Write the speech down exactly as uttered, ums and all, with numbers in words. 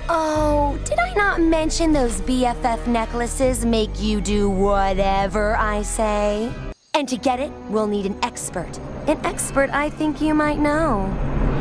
Oh, did I not mention those B F F necklaces make you do whatever I say? And to get it, we'll need an expert. An expert I think you might know.